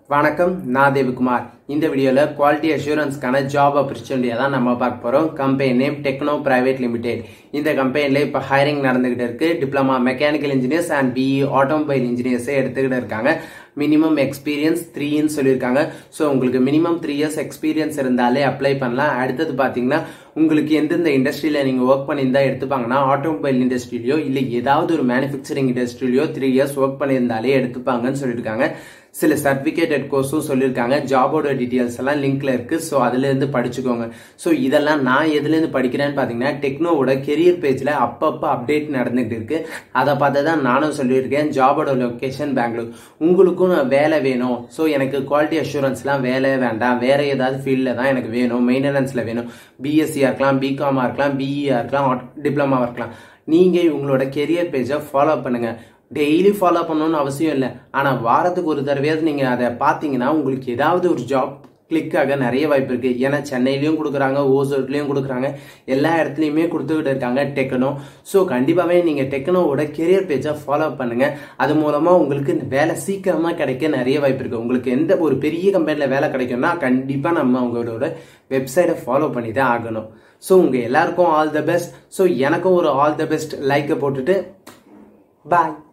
வணக்கம், நான் தேவகுமார். இந்த வீடியோல குவாலிட்டி அஷூரன்ஸ்க்கான ஜாப் ஆப்பர்ச்சுனிட்டியை தான் நம்ம பார்க்க போறோம். Company name techno private limited. இந்த கம்பெனில இப்ப ஹைரிங் நடந்துகிட்டு இருக்கு. Diploma mechanical engineers and BE automobile இன்ஜினியர்ஸே எடுத்துக்கிட்டு இருக்காங்க. மினிமம் எக்ஸ்பீரியன்ஸ் 3 இயர்ஸ் சொல்லியிருக்காங்க. ஸோ உங்களுக்கு மினிமம் 3 இயர்ஸ் எக்ஸ்பீரியன்ஸ் இருந்தாலே அப்ளை பண்ணலாம். அடுத்தது பார்த்தீங்கன்னா உங்களுக்கு எந்தெந்த இண்டஸ்ட்ரியில நீங்க ஒர்க் பண்ணியிருந்தா எடுத்துப்பாங்கன்னா ஆட்டோமொபைல் இண்டஸ்ட்ரியிலயோ இல்லை ஏதாவது ஒரு மேனுஃபேக்சரிங் இண்டஸ்ட்ரியிலயோ 3 இயர்ஸ் ஒர்க் பண்ணியிருந்தாலே எடுத்துப்பாங்கன்னு சொல்லியிருக்காங்க. சில சர்டிபிகேட்டட் கோர்ஸும் சொல்லியிருக்காங்க. ஜாபோட டீட்டெயில்ஸ் எல்லாம் லிங்க்ல இருக்கு. ஸோ அதுல இருந்து படிச்சுக்கோங்க. ஸோ இதெல்லாம் நான் எதுல இருந்து படிக்கிறேன்னு பாத்தீங்கன்னா டெக்னோவோட கெரியர் பேஜ்ல அப்பப்ப அப்டேட் நடந்துட்டு இருக்கு. அதை பார்த்து தான் நானும் சொல்லியிருக்கேன். ஜாபோட லொகேஷன் பெங்களூர். உங்களுக்கும் வேலை வேணும். ஸோ எனக்கு குவாலிட்டி அஷூரன்ஸ்லாம் வேலை வேண்டாம், வேற ஏதாவது ஃபீல்ட்ல தான் எனக்கு வேணும், மெயின்டெனன்ஸ்ல வேணும், பிஎஸ்சியா இருக்கலாம், பிகாமா இருக்கலாம், பிஇஆ இருக்கலாம், டிப்ளமா இருக்கலாம். நீங்க உங்களோட கெரியர் பேஜை ஃபாலோ பண்ணுங்க. டெய்லி ஃபாலோ பண்ணணும்னு அவசியம் இல்லை. ஆனா வாரத்துக்கு ஒரு தடவையாவது நீங்க அதை பாத்தீங்கன்னா உங்களுக்கு ஏதாவது ஒரு ஜாப் கிளிக் ஆக நிறைய வாய்ப்பு இருக்கு. ஏன்னா சென்னையிலயும் கொடுக்குறாங்க, ஓசூர்லயும் கொடுக்குறாங்க, எல்லா இடத்துலயுமே கொடுத்துக்கிட்டு இருக்காங்க டெக்னோ. ஸோ கண்டிப்பாவே நீங்க டெக்னோவோட கெரியர் பேஜை ஃபாலோ பண்ணுங்க. அது மூலமா உங்களுக்கு வேலை சீக்கிரமா கிடைக்க நிறைய வாய்ப்பு இருக்கு. உங்களுக்கு எந்த ஒரு பெரிய கம்பெனில வேலை கிடைக்கும்னா கண்டிப்பா நம்ம உங்களோட வெப்சைட்டை ஃபாலோ பண்ணி தான் ஆகணும். ஸோ உங்க எல்லாருக்கும் ஆல் த பெஸ்ட். ஸோ எனக்கும் ஒரு ஆல் த பெஸ்ட் லைக்கை போட்டுட்டு பாய்.